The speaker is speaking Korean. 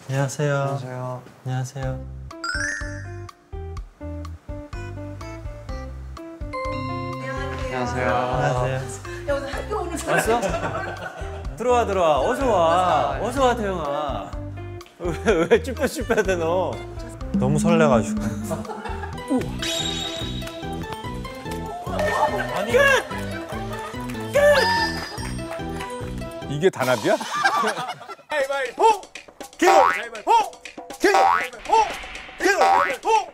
안녕하세요. 안녕하세요. 안녕하세요. 안녕하세요. 안녕하세요. 야, 오늘 학교 오는 사람. 왔어? 들어와 들어와. 어서 와. 어서 와 태영아. 왜 쭈뼛쭈뼛해 너? 너무 설레가지고. 아니. 이게 단합이야? 가위바위보! 가위바위보! 가위바위보! 가위바위보!